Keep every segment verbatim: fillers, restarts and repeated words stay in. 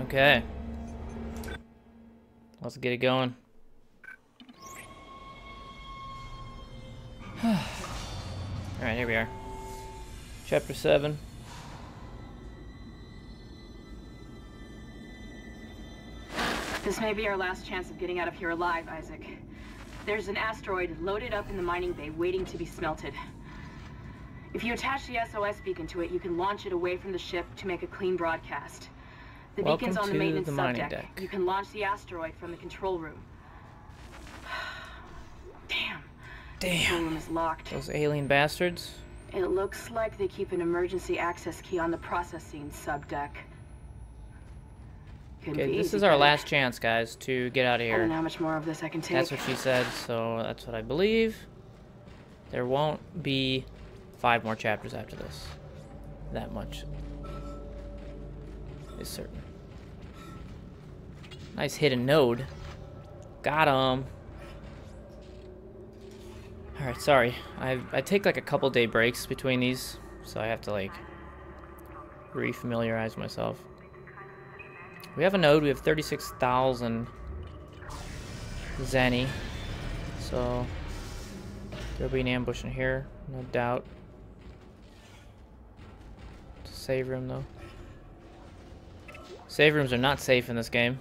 Okay. Let's get it going. Alright, here we are. Chapter seven. This may be our last chance of getting out of here alive, Isaac. There's an asteroid loaded up in the mining bay waiting to be smelted. If you attach the S O S beacon to it, you can launch it away from the ship to make a clean broadcast. The Welcome beacon's on the to maintenance the mining subdeck. deck. You can launch the asteroid from the control room. Damn. The control Damn. room is locked. Those alien bastards. It looks like they keep an emergency access key on the processing subdeck. Couldn't Okay, be this easy, is our could it? last chance, guys, to get out of I don't know here. how much more of this I can take. That's what she said, so that's what I believe. There won't be five more chapters after this. That much is certain. Nice hidden node. Got him. Alright, sorry. I I take like a couple day breaks between these, so I have to like re-familiarize myself. We have a node. We have thirty-six thousand Zenny. So there'll be an ambush in here, no doubt. It's a save room though. Save rooms are not safe in this game.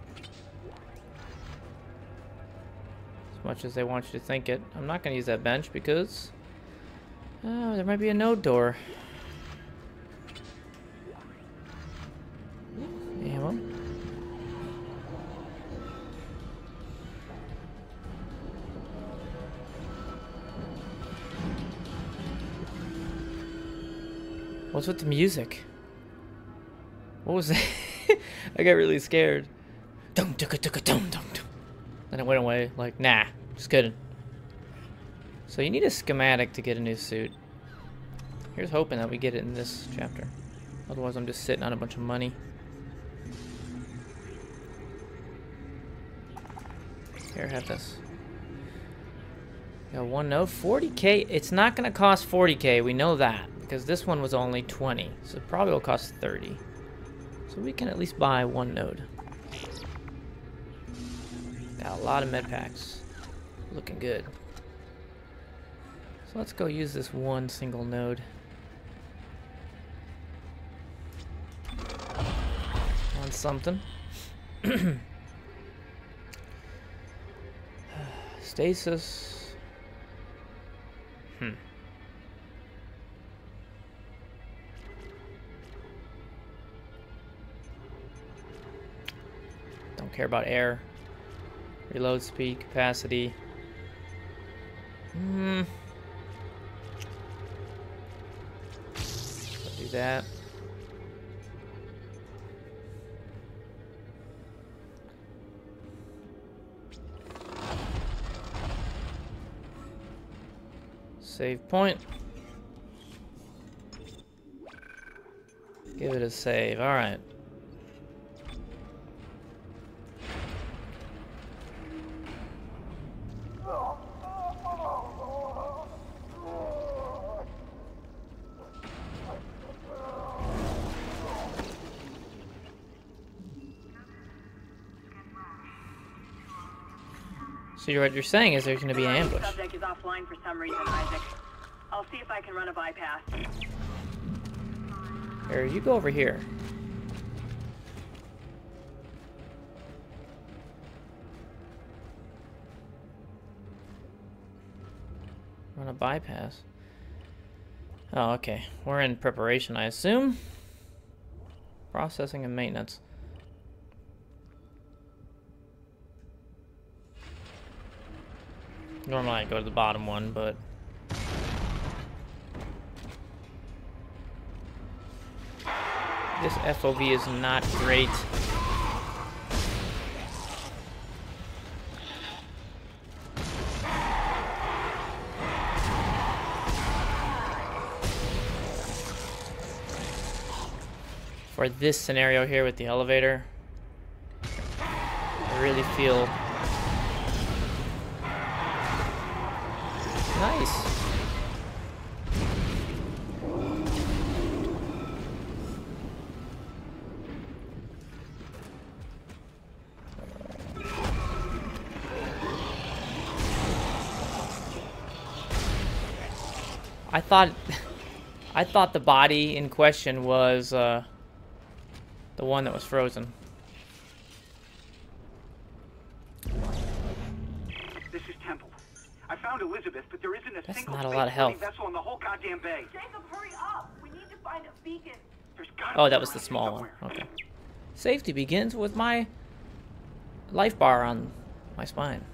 As much as they want you to think it. I'm not going to use that bench because oh, there might be a node door. Ammo. What's with the music? What was that? I got really scared. Dum dum dum dum dum. Then it went away. Like, nah, just kidding. So you need a schematic to get a new suit. Here's hoping that we get it in this chapter. Otherwise, I'm just sitting on a bunch of money. Here, have this. Got one note, forty K. It's not gonna cost forty K. We know that because this one was only twenty, so it probably will cost thirty. So we can at least buy one node. Got a lot of med packs. Looking good. So let's go use this one single node. On something. Stasis. Hmm. Don't care about air. Reload speed, capacity. Hmm. Let's do that. Save point. Give it a save. All right. So you're, what you're saying is there's going to be an ambush. The subject is offline for some reason, Isaac. I'll see if I can run a bypass. Here, you go over here. Run a bypass. Oh, okay. We're in preparation, I assume. Processing and maintenance. Normally I go to the bottom one, but this F O V is not great. For this scenario here with the elevator, I really feel nice. I thought I thought the body in question was uh, the one that was frozen. This is Temple. I found Elizabeth, but there isn't a That's single not a lot of health. vessel in the whole goddamn bay. Jacob, hurry up! We need to find a beacon. There's gotta Oh, be that was the around small one. somewhere. Okay. Safety begins with my life bar on my spine.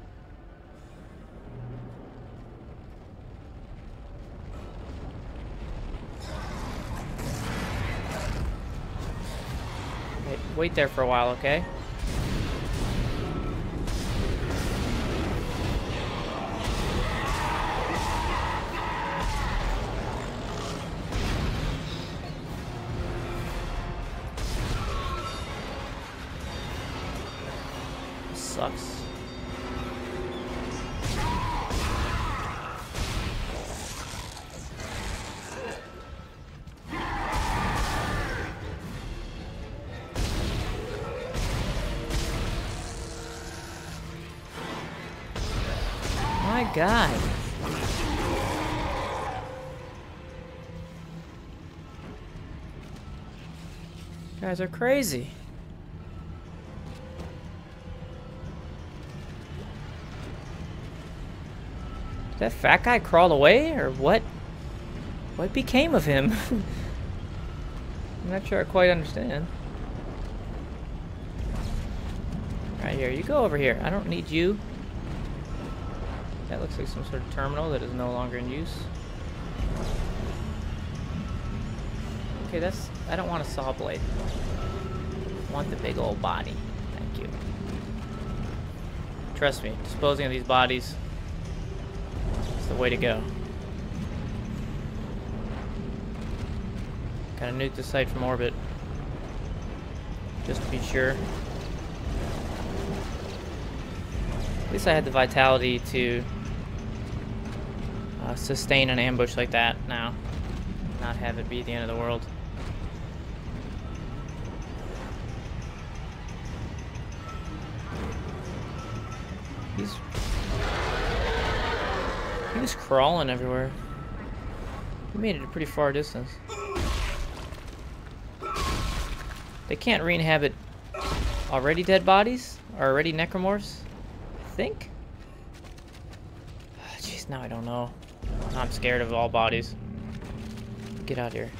Wait, wait there for a while, okay? Sucks. My God. You guys are crazy. Did that fat guy crawl away, or what? What became of him? I'm not sure I quite understand. Right here, you go over here. I don't need you. That looks like some sort of terminal that is no longer in use. Okay, that's... I don't want a saw blade. I want the big old body. Thank you. Trust me, disposing of these bodies is the way to go. Gotta nuke the site from orbit. Just to be sure. At least I had the vitality to uh, sustain an ambush like that now. Not have it be the end of the world. He's... He was crawling everywhere. He made it a pretty far distance. They can't re-inhabit already dead bodies? Or already necromorphs? I think? Jeez, now I don't know. I'm scared of all bodies. Get out here.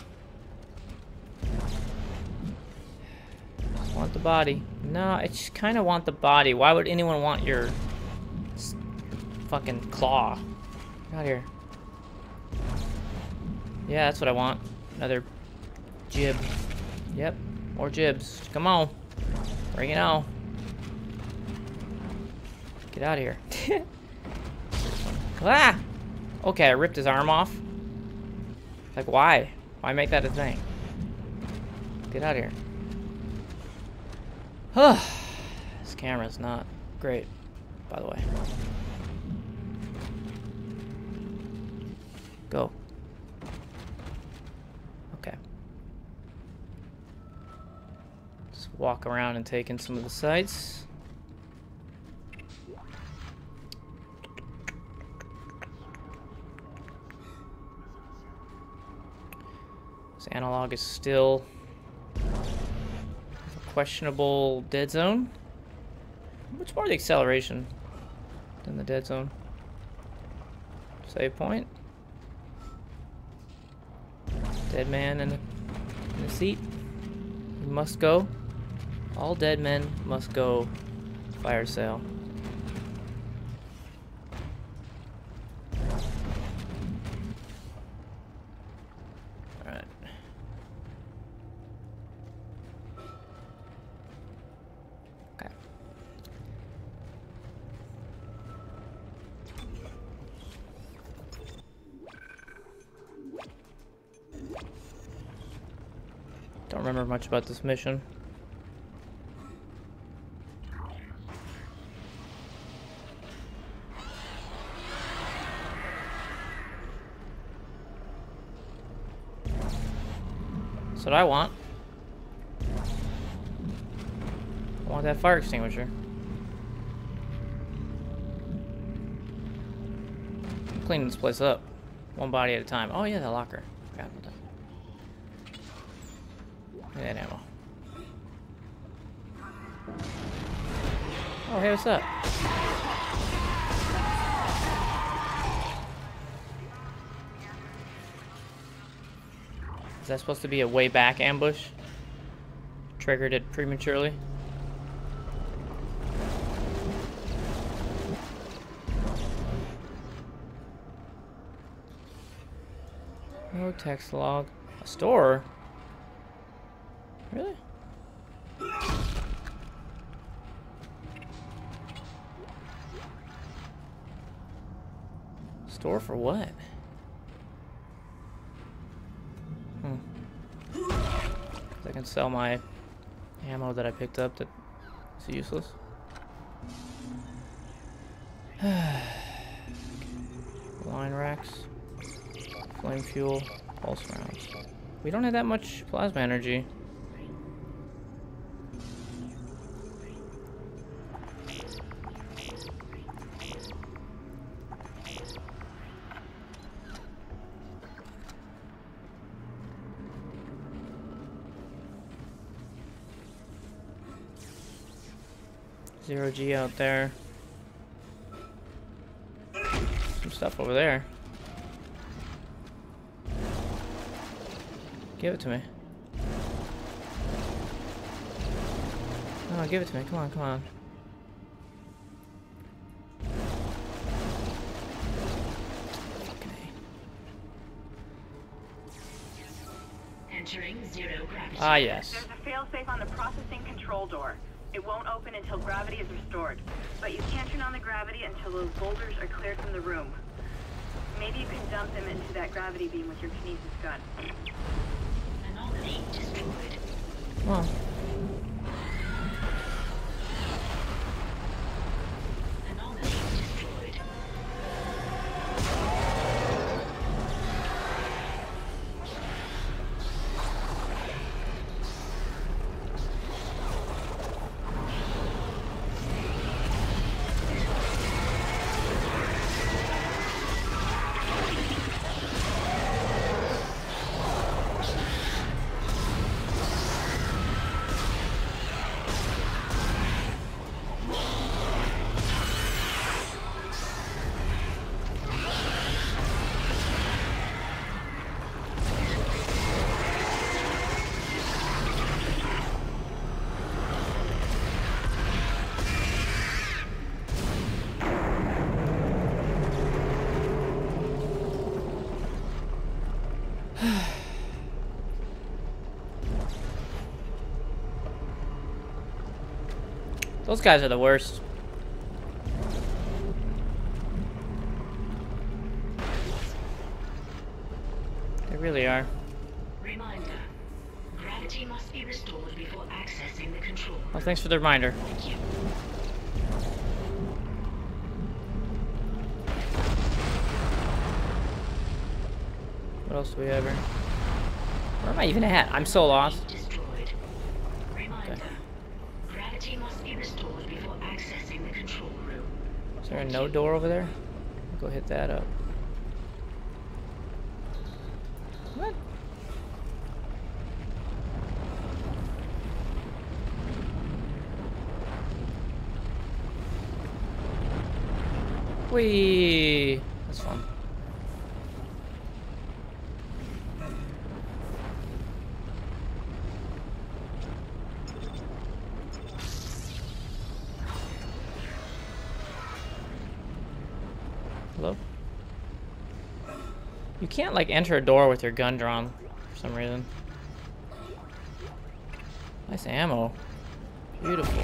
Just want the body. No, I just kind of want the body. Why would anyone want your fucking claw? Get out here. Yeah, that's what I want. Another jib. Yep, more jibs. Come on. Bring it on. Get out of here. Ah! Okay, I ripped his arm off. Like, why? Why make that a thing? Get out of here. Huh. This camera's not great, by the way. Go. Okay. Just walk around and take in some of the sights. This analog is still a questionable dead zone. Much more the acceleration than the dead zone. Save point. Dead man in the, in the seat. He must go. All dead men must go. Fire sale. Alright. Okay. Don't remember much about this mission. That's what I want. I want that fire extinguisher. I'm cleaning this place up. One body at a time. Oh yeah, the locker. Forgot about that. And ammo. Oh hey, what's up? Is that supposed to be a way back ambush? Triggered it prematurely? No text log. A store? Really? Store for what? Hmm. I can sell my ammo that I picked up that is useless. Line racks. Flame fuel. Pulse rounds. We don't have that much plasma energy. Zero G out there. Some stuff over there. Give it to me. Oh, give it to me. Come on, come on. Okay. Entering zero gravity. Ah, yes. There's a failsafe on the processing control door. It won't open until gravity is restored. But you can't turn on the gravity until those boulders are cleared from the room. Maybe you can dump them into that gravity beam with your kinesis gun. Anomaly destroyed. Come on. Anomaly destroyed. Those guys are the worst. They really are. Reminder. Gravity must be restored before accessing the control. Well, thanks for the reminder. Thank you. What else do we have here? Where am I even at? I'm so lost. Destroyed. Reminder. Gravity must be restored before accessing the control room. Is there a no door over there? Go hit that up. What? Whee! That's fun. Hello? You can't like enter a door with your gun drawn for some reason. Nice ammo. Beautiful.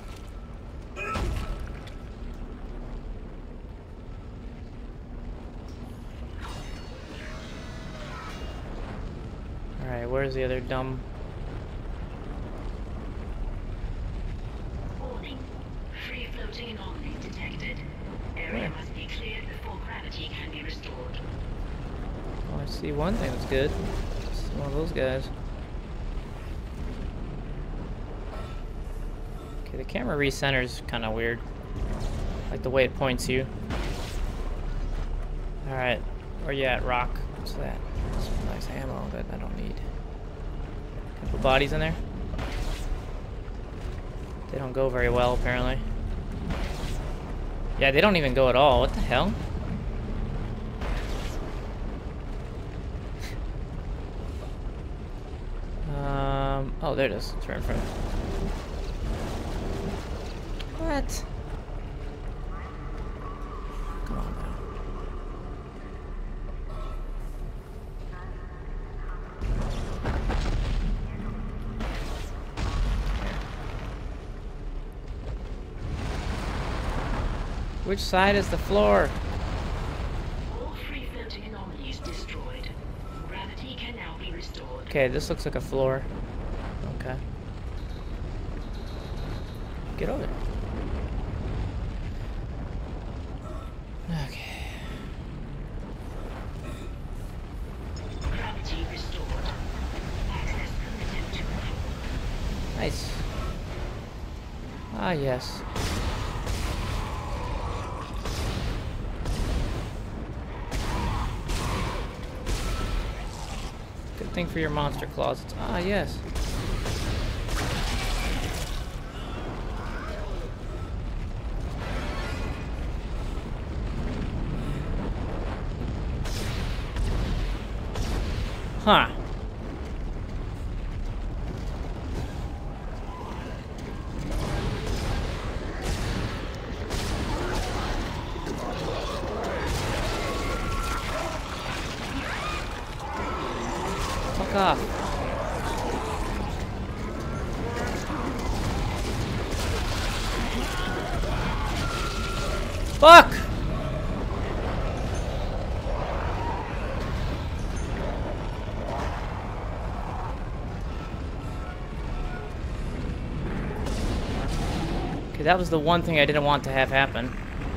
Alright, where's the other dumb... Warning. Free floating anomaly detected. Area Where? must be cleared before gravity can be restored. Oh, I see one thing that's good. It's one of those guys. Okay, the camera recenters kind of weird. Like the way it points you. Alright. Or yeah, rock. What's that? Some nice ammo that I don't need. Can I put bodies in there? They don't go very well, apparently. Yeah, they don't even go at all. What the hell? um. Oh, there it is. It's right in front. What? Come on now. Which side is the floor? All free floating anomalies destroyed. Gravity can now be restored. Okay, this looks like a floor. Okay. Get over there. Okay. Gravity restored. Access permitted to control. Nice. Ah, yes. Good thing for your monster closets. Ah, yes. Huh. Fuck off. Fuck! Okay, that was the one thing I didn't want to have happen.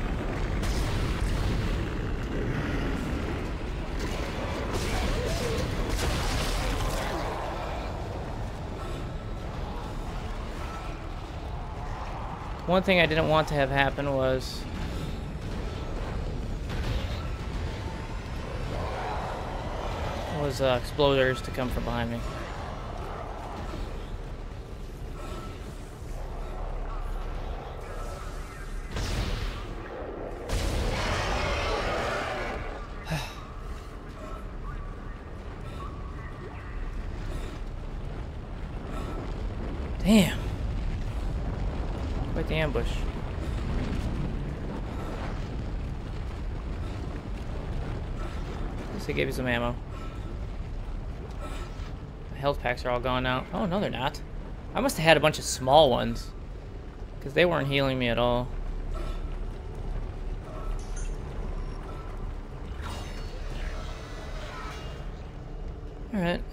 One thing I didn't want to have happen was was uh, exploders to come from behind me. Damn. Quite the ambush. At least they gave you some ammo. The health packs are all gone now. Oh, no, they're not. I must have had a bunch of small ones, because they weren't healing me at all. Alright.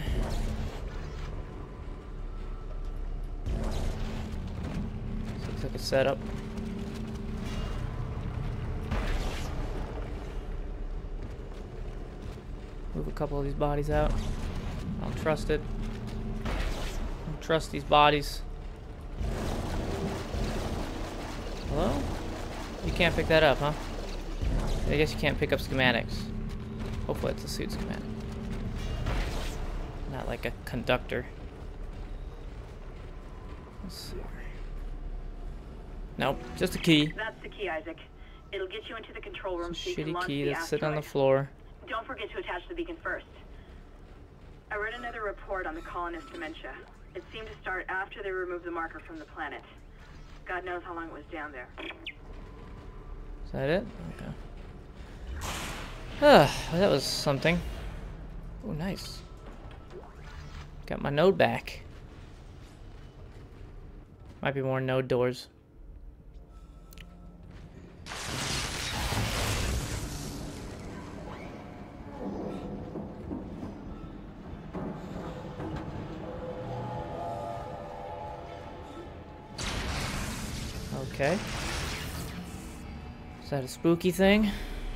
Looks like a setup. Move a couple of these bodies out. I don't trust it. I don't trust these bodies. Hello? You can't pick that up, huh? I guess you can't pick up schematics. Hopefully it's a suit schematic. Not like a conductor. Let's see. Nope, just a key. That's the key, Isaac. It'll get you into the control room so you can Shitty launch key the that's sitting on the asteroid. floor. Don't forget to attach the beacon first. I read another report on the colonist dementia. It seemed to start after they removed the marker from the planet. God knows how long it was down there. Is that it? Okay. Ah, well, that was something. Oh, nice. Got my node back. Might be more node doors. Okay. Is that a spooky thing?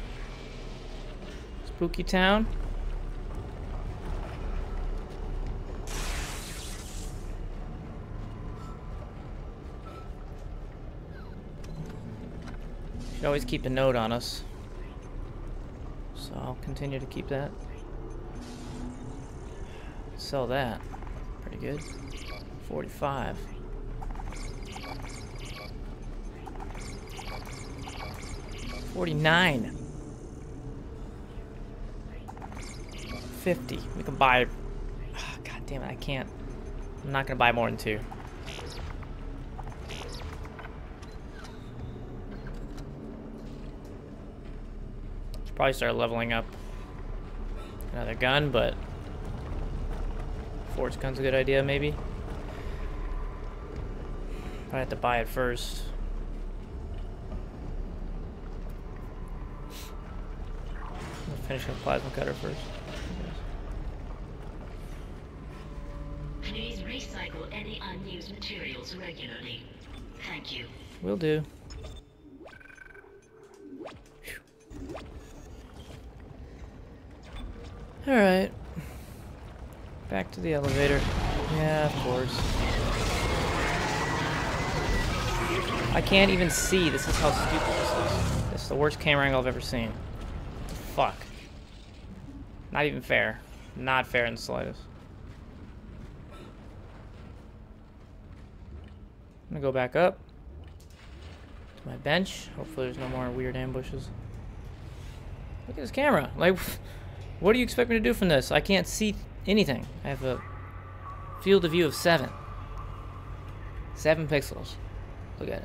Spooky town? Should always keep a note on us. So I'll I'll continue to keep that. Sell that. Pretty good. forty-five. forty-nine. fifty. We can buy... Oh, God damn it, I can't. I'm not going to buy more than two. Should probably start leveling up another gun, but... Force gun's a good idea, maybe. I have to buy it first. I'll finish the plasma cutter first. Please recycle any unused materials regularly. Thank you. Will do. Alright. Back to the elevator. Yeah, of course. I can't even see. This is how stupid this is. This is the worst camera angle I've ever seen. Fuck. Not even fair. Not fair in the slightest. I'm gonna go back up to my bench. Hopefully there's no more weird ambushes. Look at this camera. Like, what do you expect me to do from this? I can't see anything. I have a field of view of seven. Seven pixels. Look at it.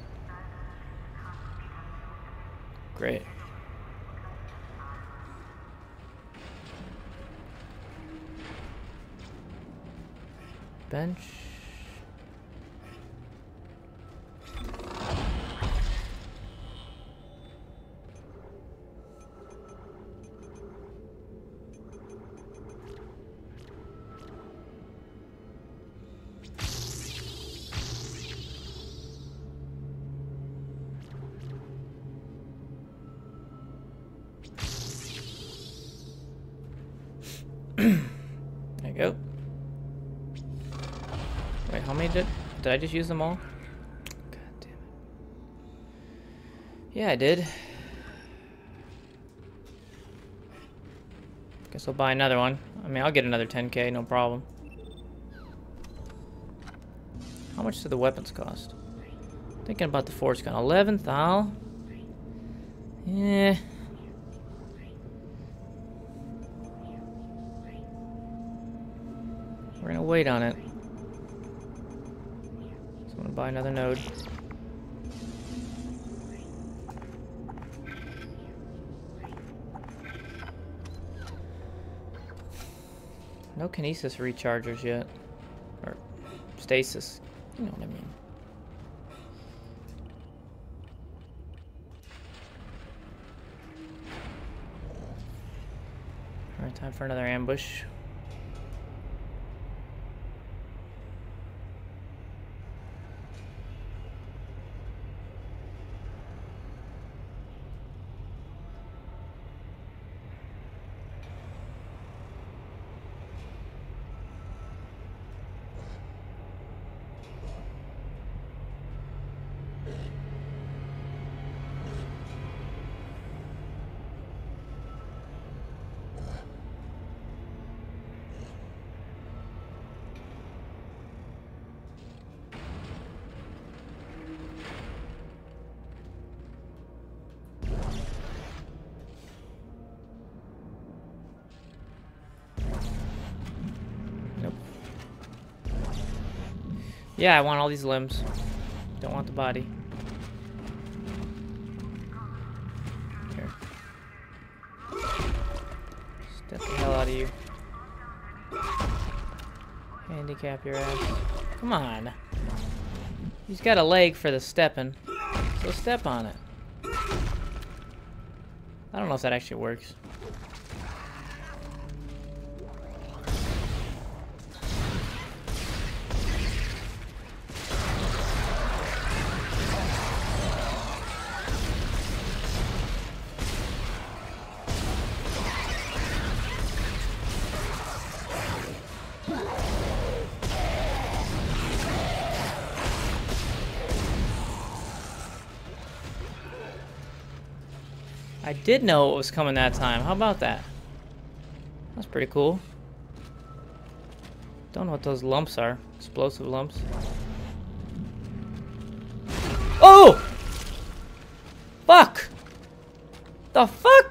Great. Bench. There you go. Wait, how many did... Did I just use them all? God damn it. Yeah, I did. Guess I'll buy another one. I mean, I'll get another ten K, no problem. How much do the weapons cost? Thinking about the force gun. eleven thou? Yeah. We're gonna wait on it. So I'm gonna buy another node. No kinesis rechargers yet. Or stasis. You know what I mean. Alright, time for another ambush. Yeah, I want all these limbs. Don't want the body. Here. Step the hell out of you. Handicap your ass. Come on. He's got a leg for the stepping. So step on it. I don't know if that actually works. I did know what was coming that time. How about that? That's pretty cool. Don't know what those lumps are. Explosive lumps. Oh! Fuck! The fuck?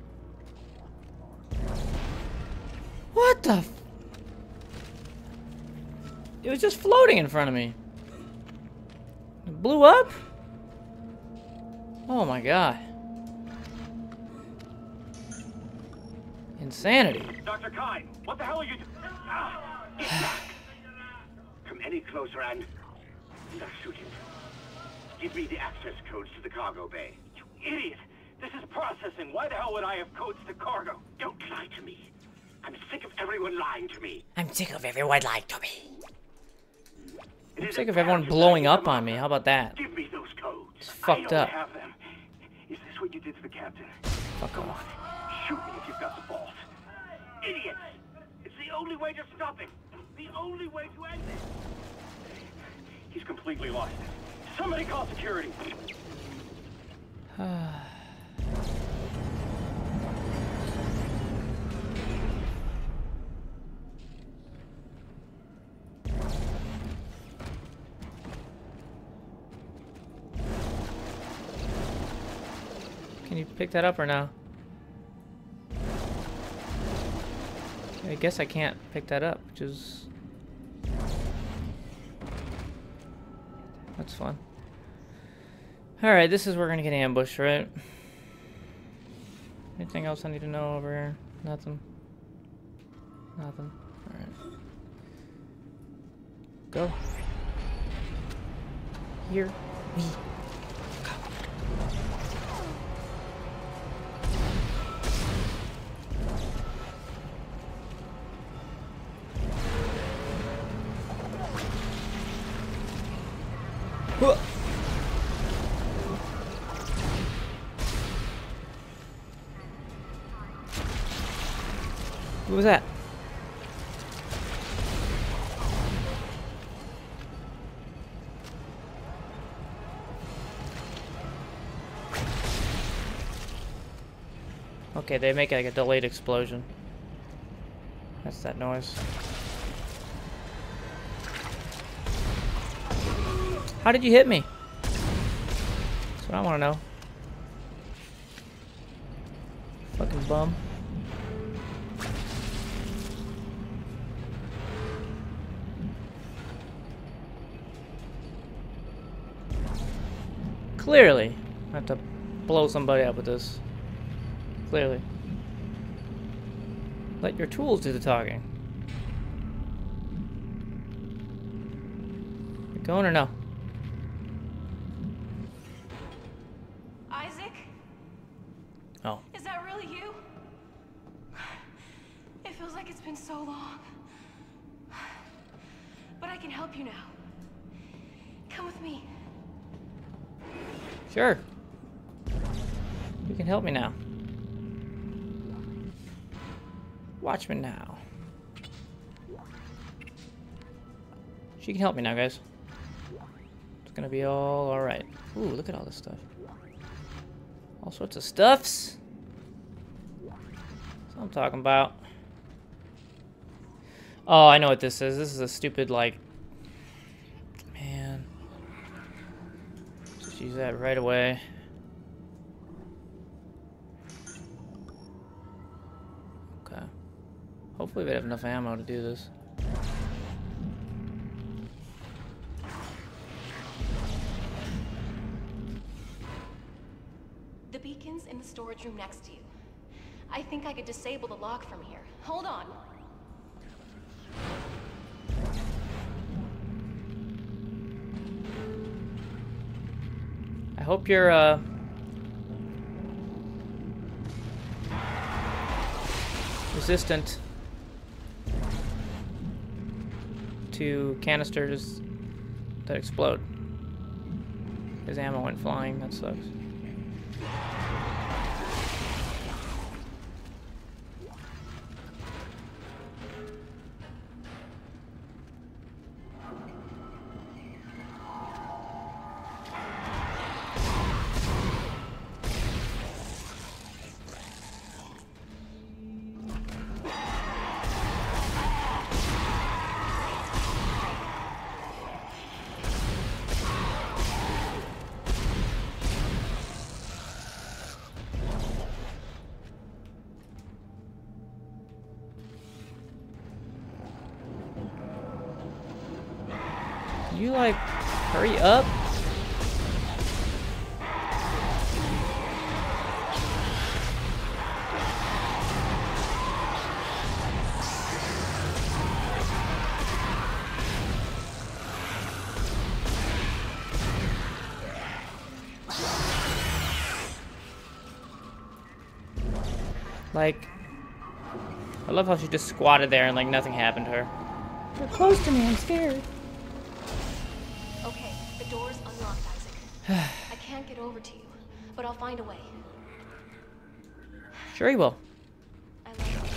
What the f- It was just floating in front of me. It blew up? Oh my god. Insanity. Doctor Kine, what the hell are you doing? Ah, get back. Come any closer and... Now shoot him. Give me the access codes to the cargo bay. You idiot! This is processing. Why the hell would I have codes to cargo? Don't lie to me. I'm sick of everyone lying to me. I'm sick of everyone lying to me. It I'm is sick of imperative everyone that blowing you up come on me. How about that? Give me those codes. It's I fucked don't up. have them. Is this what you did to the captain? Fuck Come off. on. Shoot me if you've got the balls. Idiots! It's the only way to stop him. The only way to end this. He's completely lost it. Somebody call security. Can you pick that up or no? I guess I can't pick that up, which is... That's fun. Alright, this is where we're gonna get ambushed, right? Anything else I need to know over here? Nothing. Nothing. Alright. Go. Here we go. Whoa. What was that? Okay, they make like a delayed explosion. That's that noise. How did you hit me? That's what I want to know. Fucking bum. Clearly, I have to blow somebody up with this. Clearly. Let your tools do the talking. You going or no? Isaac? Oh. Is that really you? It feels like it's been so long. But I can help you now. Come with me. Sure. You can help me now. Watch me now. She can help me now, guys. It's gonna be all alright. Ooh, look at all this stuff. All sorts of stuffs. That's what I'm talking about. Oh, I know what this is. This is a stupid, like... Man. Just use that right away. Okay. Hopefully we have enough ammo to do this. The beacon's in the storage room next to you. I think I could disable the lock from here. Hold on. I hope you're, uh... resistant to canisters that explode. His ammo went flying, that sucks. you like hurry up? Like, I love how she just squatted there and like nothing happened to her. They're close to me, I'm scared. Okay, the door's unlocked, Isaac. I can't get over to you, but I'll find a way. Sure he will. I love you.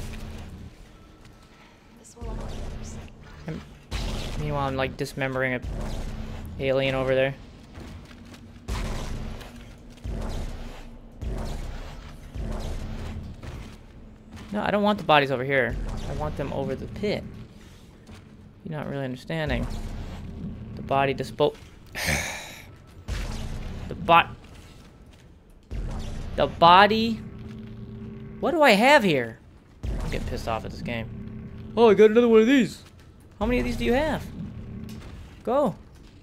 This will all be yours. And meanwhile, I'm like dismembering a alien over there. No, I don't want the bodies over here. I want them over the pit. You're not really understanding. The body dispo- The bot- The body- What do I have here? I'm getting pissed off at this game. Oh, I got another one of these. How many of these do you have? Go.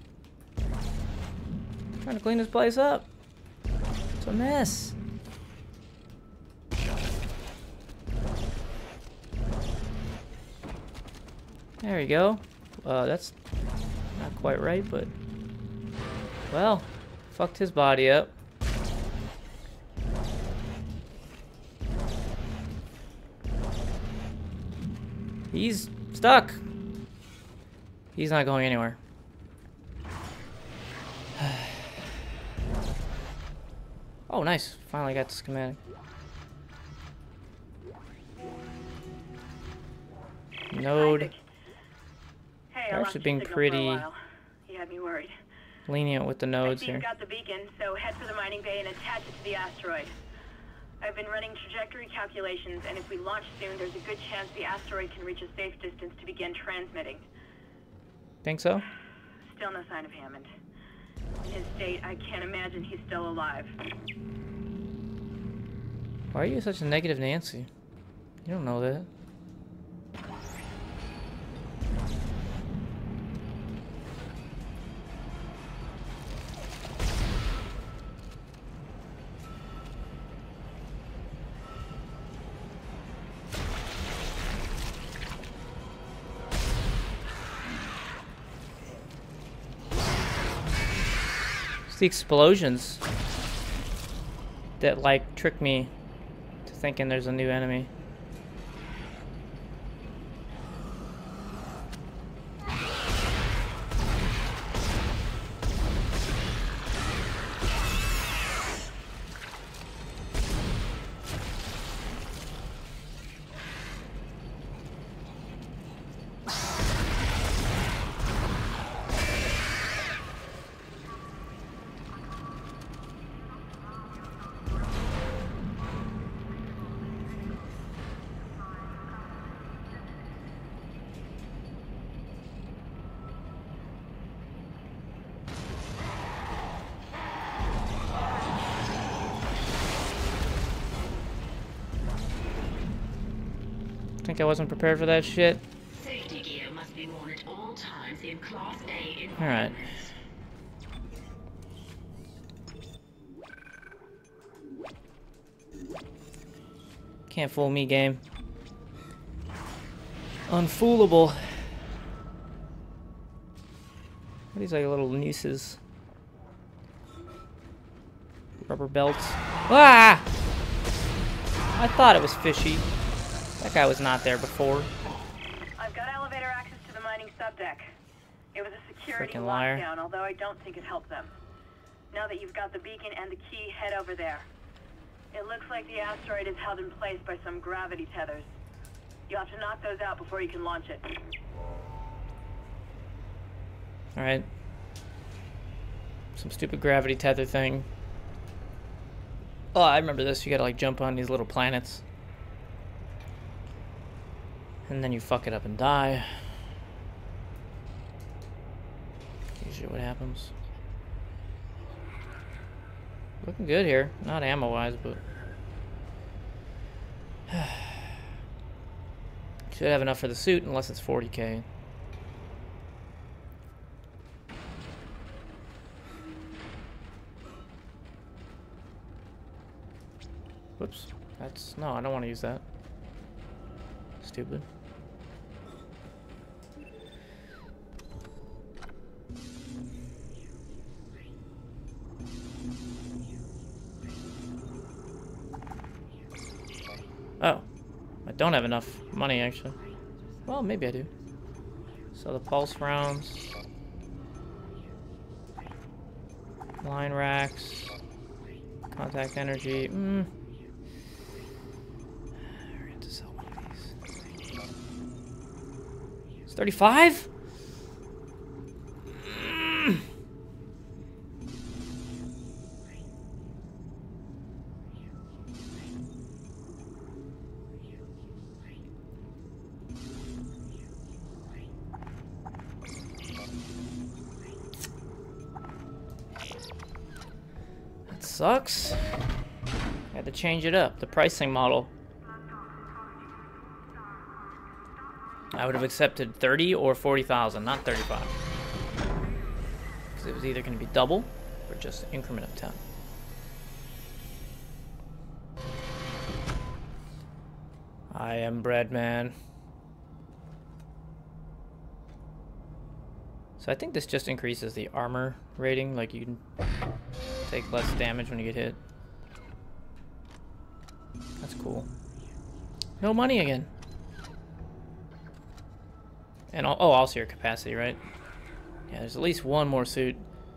I'm trying to clean this place up. It's a mess. There we go. Uh, that's not quite right, but... Well, fucked his body up. He's stuck. He's not going anywhere. Oh, nice. Finally got the schematic. Node. Isaac. Hey, They're I lost actually your being signal for a pretty while. You had me worried. lenient with the I nodes see here. you got the beacon, so head for the mining bay and attach it to the asteroid. I've been running trajectory calculations, and if we launch soon, there's a good chance the asteroid can reach a safe distance to begin transmitting. Think so? Still no sign of Hammond. In his state, I can't imagine he's still alive. Why are you such a negative Nancy? You don't know that. It's the explosions that like trick me to thinking there's a new enemy. Think I wasn't prepared for that shit? Safety gear must be worn at all times in Class A environments. Alright. Can't fool me, game. Unfoolable. What are these like little nooses? Rubber belts. Ah! I thought it was fishy. That guy was not there before. I've got elevator access to the mining subdeck. It was a security Frickin' liar. lockdown, although I don't think it helped them. Now that you've got the beacon and the key, head over there. It looks like the asteroid is held in place by some gravity tethers. You'll have to knock those out before you can launch it. Alright. Some stupid gravity tether thing. Oh, I remember this. You gotta like jump on these little planets. And then you fuck it up and die. Usually what happens. Looking good here. Not ammo-wise, but... Should have enough for the suit, unless it's forty K. No, I don't want to use that. Stupid. Oh, I don't have enough money actually. Well, maybe I do. So the pulse rounds, line racks, contact energy. Mm. We're going to sell one of these. It's thirty-five? Mm. Sucks. Had to change it up, the pricing model. I would have accepted thirty or forty thousand, not thirty-five. Because it was either going to be double or just an increment of ten. I am Breadman. So I think this just increases the armor rating, like you can take less damage when you get hit. That's cool. No money again. And I'll, oh, also your capacity, right? Yeah, there's at least one more suit.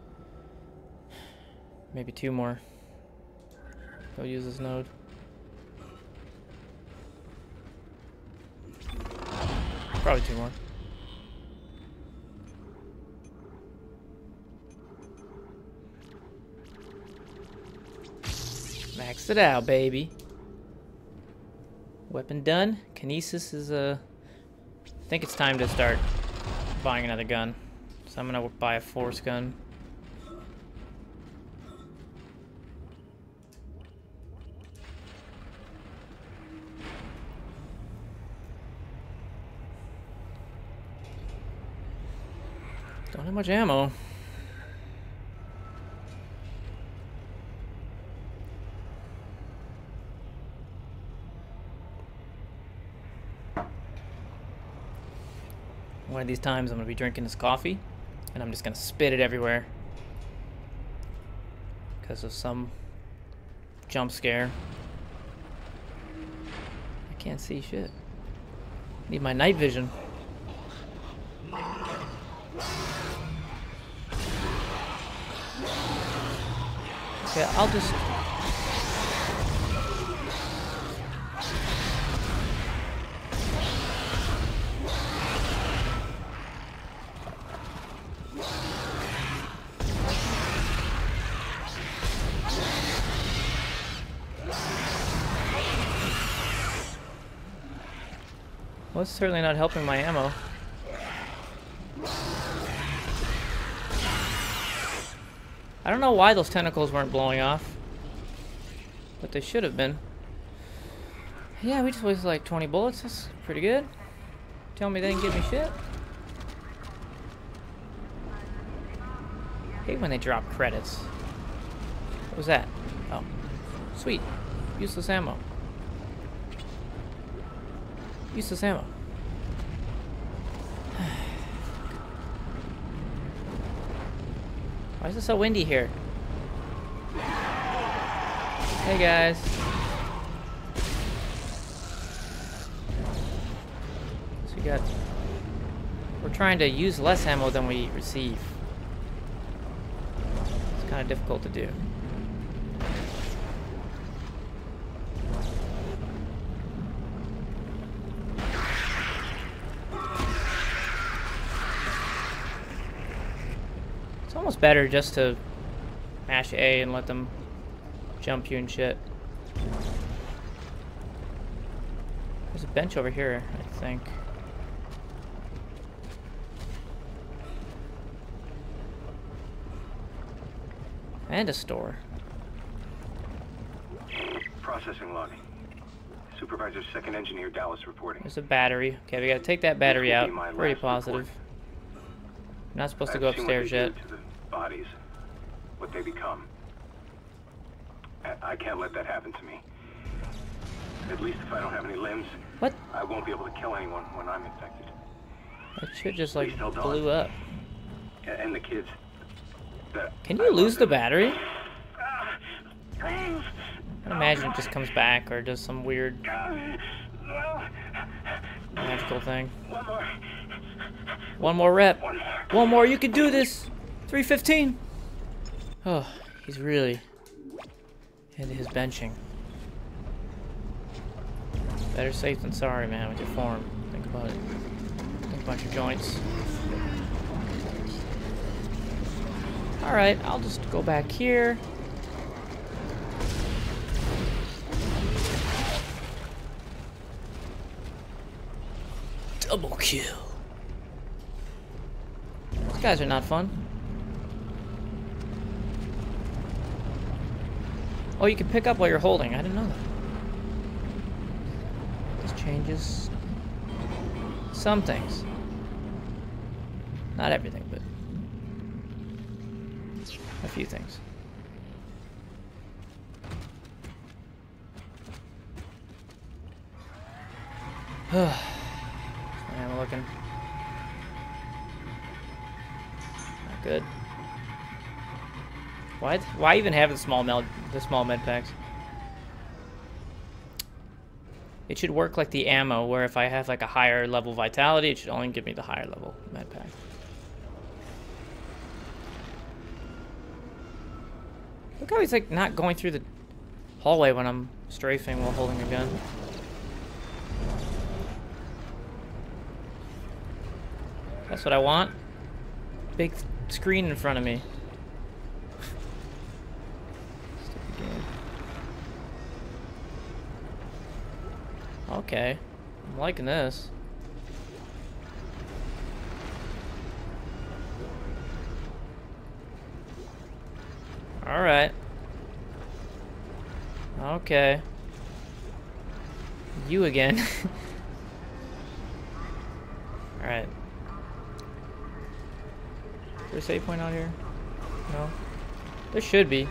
Maybe two more. Go use this node. Probably two more. Maxed it out, baby. Weapon done. Kinesis is uh I think it's time to start buying another gun. So I'm gonna buy a force gun. Don't have much ammo. One of these times I'm going to be drinking this coffee and I'm just going to spit it everywhere because of some jump scare. I can't see shit. Need my night vision. Okay, I'll just... Well, it's certainly not helping my ammo. I don't know why those tentacles weren't blowing off, but they should have been. Yeah, we just wasted like twenty bullets. That's pretty good. Tell me they didn't give me shit. Hate when they drop credits. What was that? Oh, sweet. Useless ammo. Useless ammo. Why is it so windy here? Hey guys. So we got... We're trying to use less ammo than we receive. It's kind of difficult to do. Almost better just to mash A and let them jump you and shit. There's a bench over here, I think. And a store. Processing logging. Supervisor Second Engineer Dallas reporting. There's a battery. Okay, we gotta take that battery This will out. be my Pretty last positive. report. I'm not supposed to I've go seen what upstairs they do yet. to the bodies, what they become. I, I can't let that happen to me. At least if I don't have any limbs, What? I won't be able to kill anyone when I'm infected. It should just like Please tell Dawn. blew up. A- And the kids. That Can I you love lose the them. battery? Ah, please. I imagine it just comes back or does some weird Ah, well, magical thing. one more. One more rep. One more. One more. You can do this. three fifteen. Oh, he's really into his benching. Better safe than sorry, man, with your form. Think about it. Think about your joints. Alright, I'll just go back here. Double kill. These guys are not fun. Oh, you can pick up while you're holding. I didn't know that. This changes some things. Not everything, but a few things. I'm looking. Not good. Why? Why even have the small med the small med packs? It should work like the ammo, where if I have like a higher level vitality, it should only give me the higher level med pack. Look how he's like not going through the hallway when I'm strafing while holding a gun. That's what I want. Big screen in front of me. Stupid game. Okay. I'm liking this. Alright. Okay. You again. Alright. Is there a save point out here? No? There should be.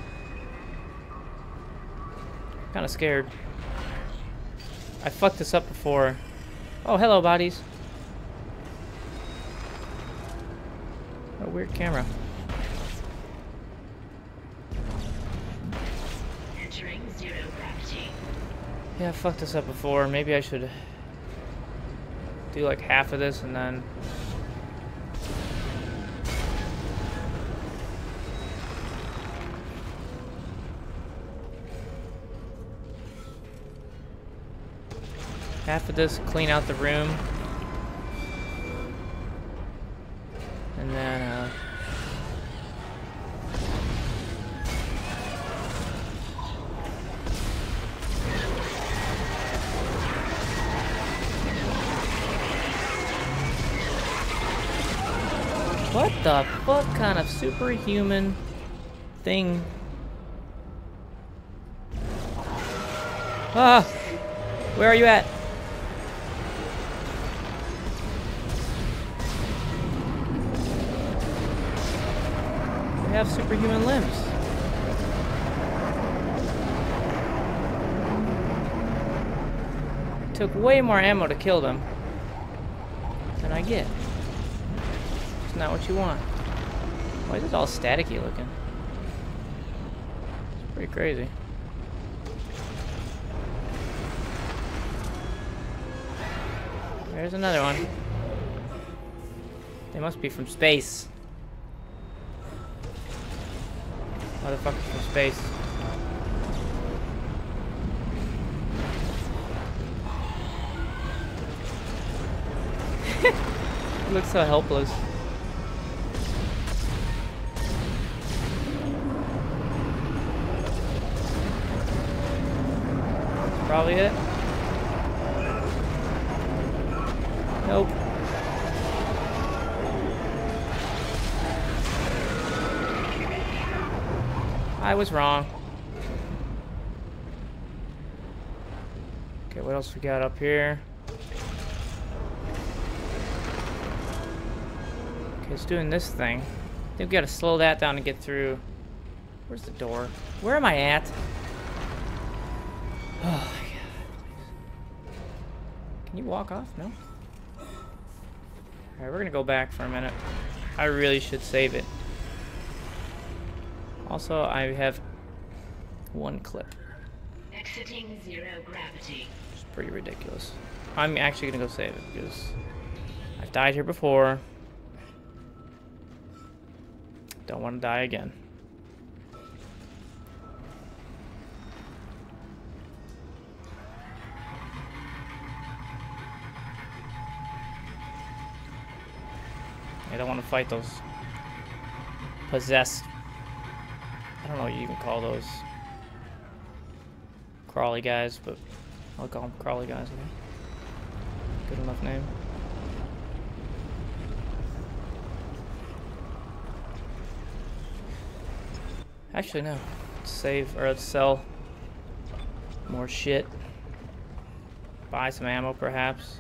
Kinda scared. I fucked this up before. Oh, hello, bodies. A weird camera. Entering zero gravity. Yeah, I fucked this up before. Maybe I should do like half of this and then... half of this, clean out the room. And then, uh... what the fuck kind of superhuman thing? Ah! Where are you at? They have superhuman limbs. It took way more ammo to kill them than I get. It's not what you want. Why is it all staticky looking? It's pretty crazy. There's another one. They must be from space. Motherfuckers from space. He looks so helpless. That's probably it. Nope. I was wrong. Okay, what else we got up here? Okay, it's doing this thing. I think we gotta slow that down to get through. Where's the door? Where am I at? Oh my god. he walk off? No? Alright, we're gonna go back for a minute. I really should save it. Also, I have one clip. Exiting zero gravity. It's pretty ridiculous. I'm actually gonna go save it because I've died here before. Don't want to die again. I don't want to fight those possessed. I don't know what you even call those crawly guys, but I'll call them crawly guys. Okay? Good enough name. Actually, no. Let's save or let's sell more shit. Buy some ammo, perhaps.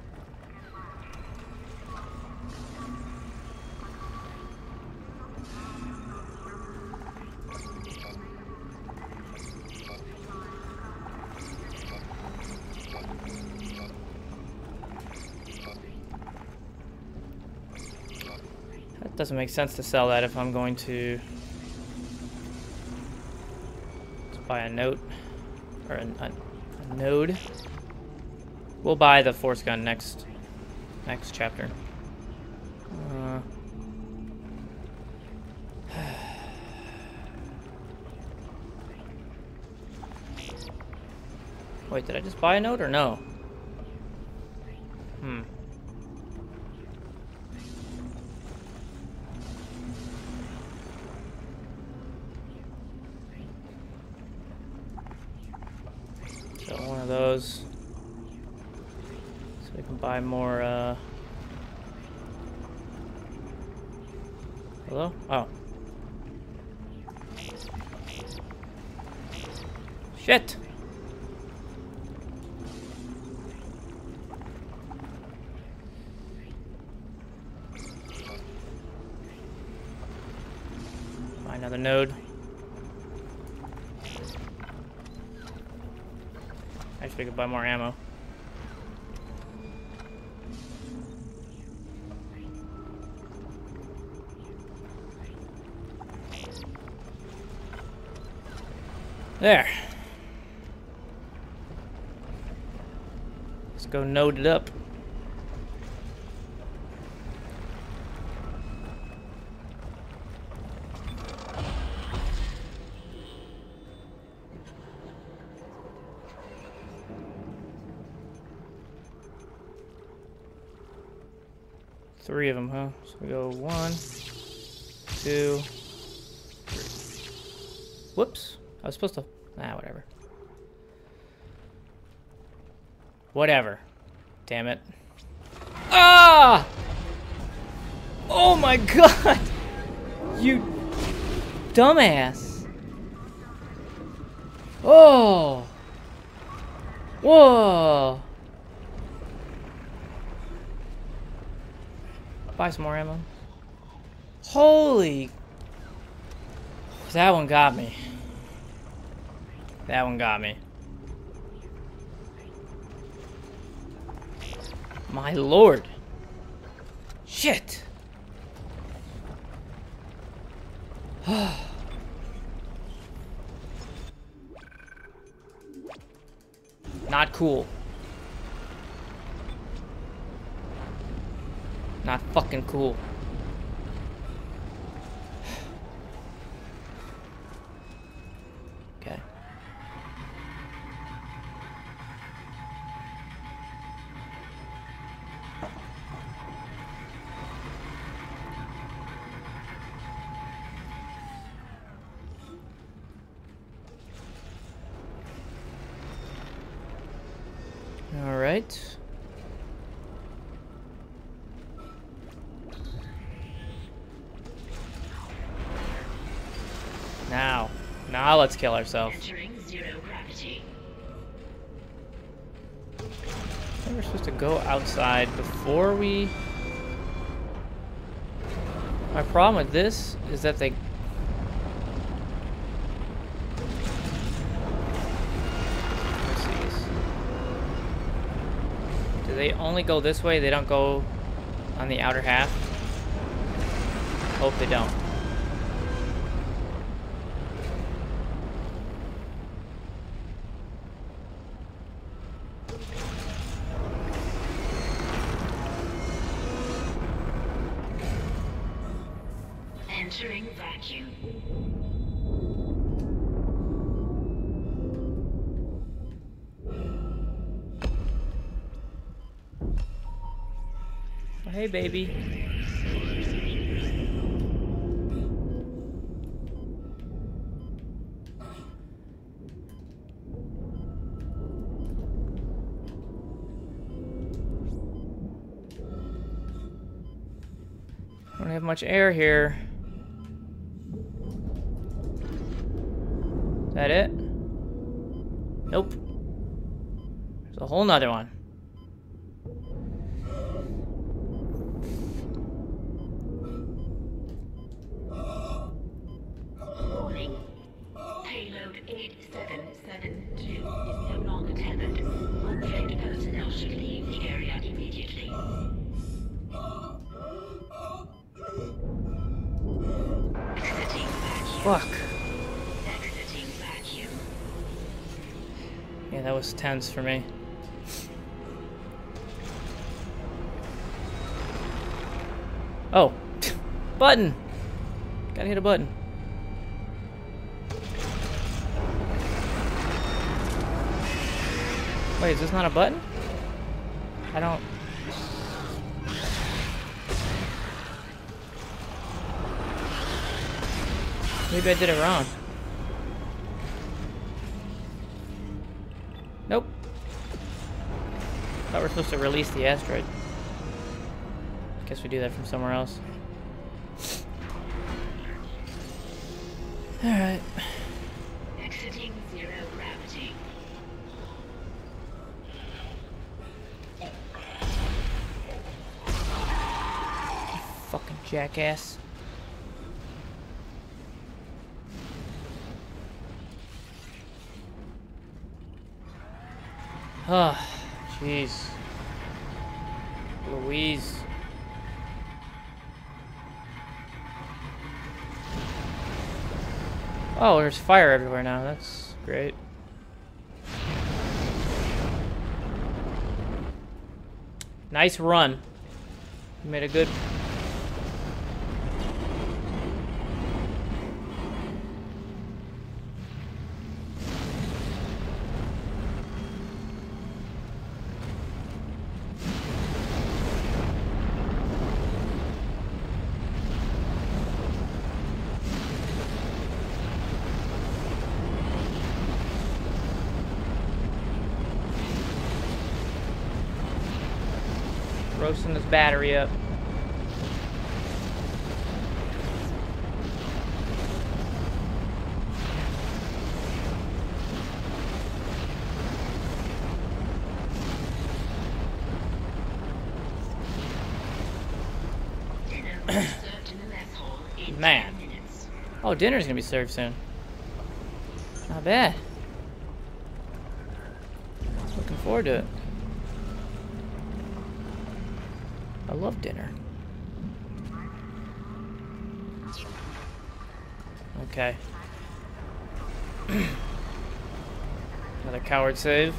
That doesn't make sense to sell that if I'm going to buy a note or a, a, a node. We'll buy the force gun next next chapter. Uh, wait, did I just buy a note or no? Hmm. One of those, so we can buy more. Uh... Hello? Oh. Shit! Buy another node. Actually, I could buy more ammo. There. Let's go node it up. Three of them, huh? So we go one, two, three. Whoops. I was supposed to... Ah, whatever. Whatever. Damn it. Ah! Oh my god! You dumbass. Oh! Whoa! Buy some more ammo. Holy... That one got me. That one got me. My lord. Shit. Not cool. Not fucking cool. Okay. All right. Now, now let's kill ourselves. Entering zero gravity. I think we're supposed to go outside before we... My problem with this is that they... Let's see. Do they only go this way? They don't go on the outer half? Hope they don't. Entering vacuum. Oh, hey, baby. Don't have much air here. Is that it? Nope. There's a whole nother one. Warning. Payload eight seven seven two is no longer tethered. Unflagged personnel should leave the area immediately. Exiting vacuum. Fuck. Exiting vacuum. Yeah, that was tense for me. Oh. Button! Gotta hit a button. Wait, is this not a button? I don't... Maybe I did it wrong. Nope. Thought we were supposed to release the asteroid. Guess we do that from somewhere else. Alright. Exiting zero gravity. Fucking jackass. Ah, jeez. Louise. Oh, there's fire everywhere now. That's great. Nice run. You made a good... roasting this battery up. Man. Oh, dinner's gonna be served soon. Not bad. Looking forward to it. I love dinner. Okay. Another coward save.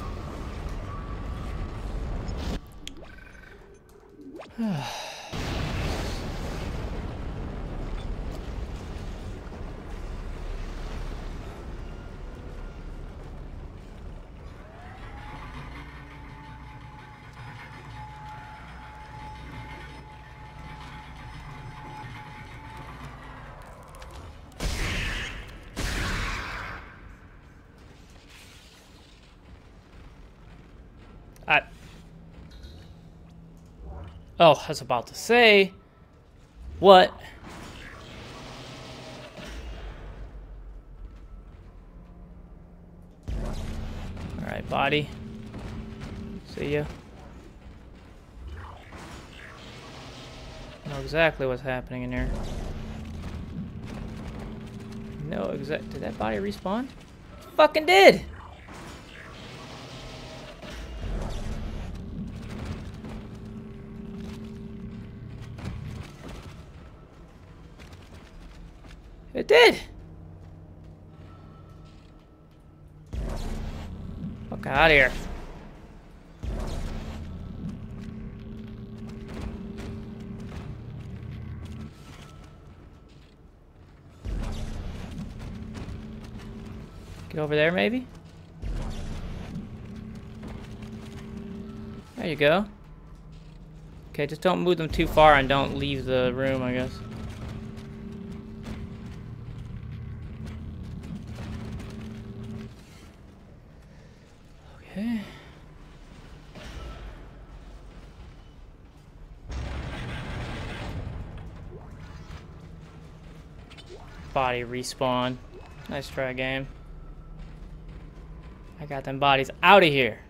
I... Oh, I was about to say... What? Alright, body. See ya. Know exactly what's happening in here. No exact... Did that body respawn? It fucking did! It did! Fuck out of here. Get over there, maybe? There you go. Okay, just don't move them too far and don't leave the room, I guess. Okay. Body respawn. Nice try, game. I got them bodies out of here.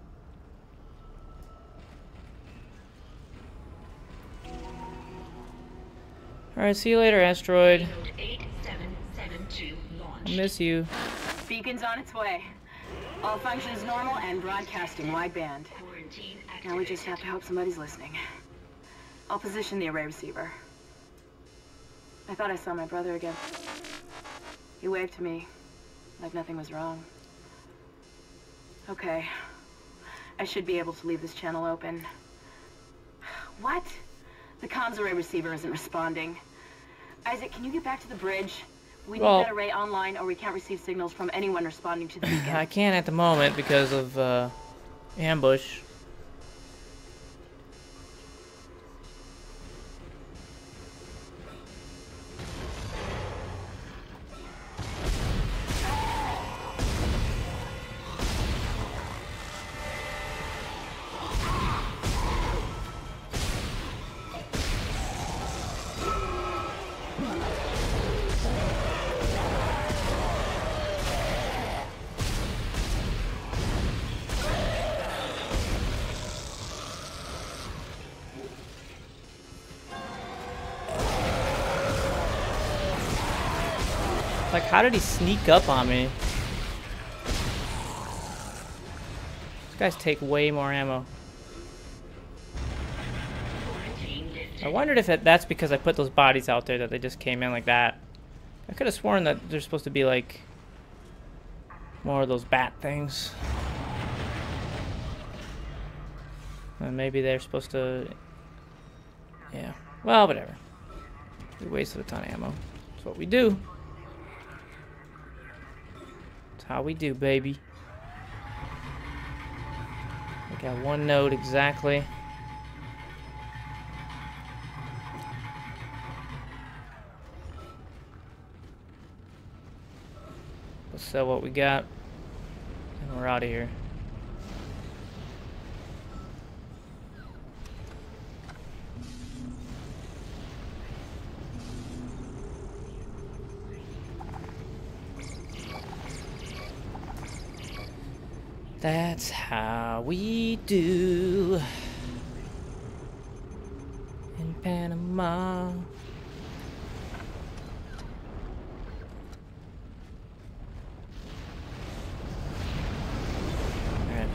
Alright, see you later, asteroid. eight seven seven two launch. I miss you. Beacon's on its way. All functions normal and broadcasting wideband. Quarantine Now we just have to hope somebody's listening. I'll position the array receiver. I thought I saw my brother again. He waved to me, like nothing was wrong. Okay. I should be able to leave this channel open. What? The comms array receiver isn't responding. Isaac, can you get back to the bridge? We need Well- that array online or we can't receive signals from anyone responding to the beacon. I can't at the moment because of uh, ambush. Like, how did he sneak up on me? These guys take way more ammo. I wondered if it, that's because I put those bodies out there that they just came in like that. I could have sworn that there's supposed to be like more of those bat things. And maybe they're supposed to... Yeah. Well, whatever. We wasted a ton of ammo. That's what we do. That's how we do, baby. I got one node exactly. Let's sell what we got, and we're out of here. That's how we do in Panama. Alright.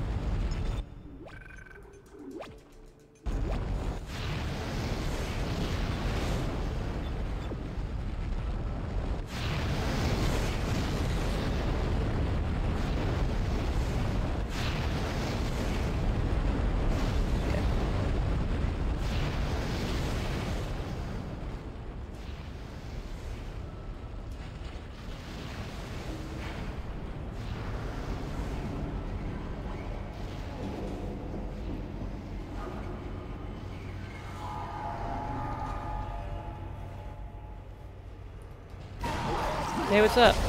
Hey, what's up?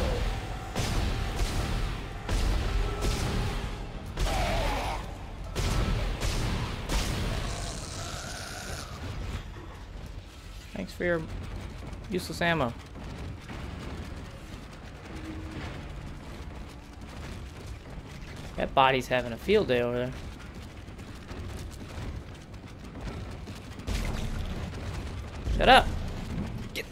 Thanks for your useless ammo. That body's having a field day over there. Shut up. Get.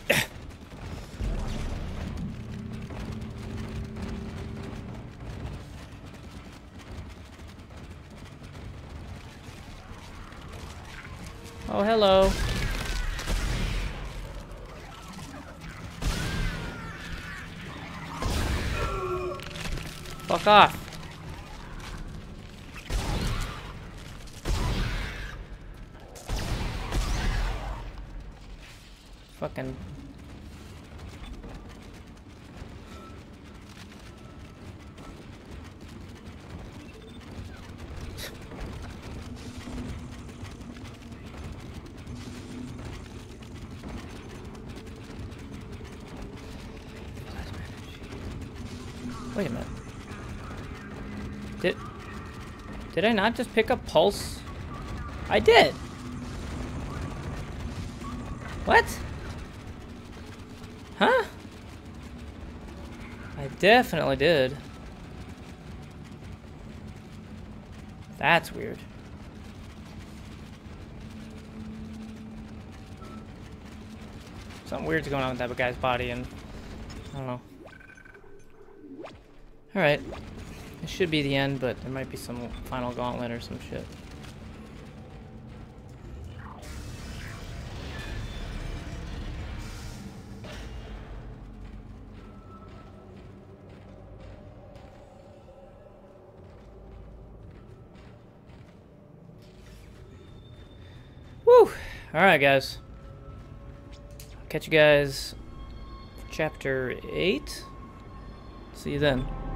Oh, hello. Fuck off. Fucking. Wait a minute. Did Did I not just pick up pulse? I did. What? Huh? I definitely did. That's weird. Something weird's going on with that guy's body, and I don't know. Alright. This should be the end, but there might be some final gauntlet or some shit. Woo! Alright, guys. Catch you guys for chapter eight. See you then.